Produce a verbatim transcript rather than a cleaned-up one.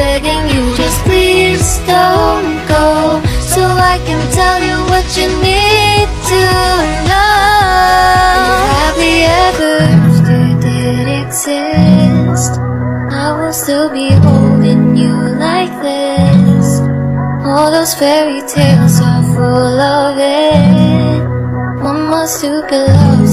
begging you, just please don't go, so I can tell you what you need to know. Happy ever after did exist, I will still be holding you like this. All those fairy tales are full of it. One more stupid love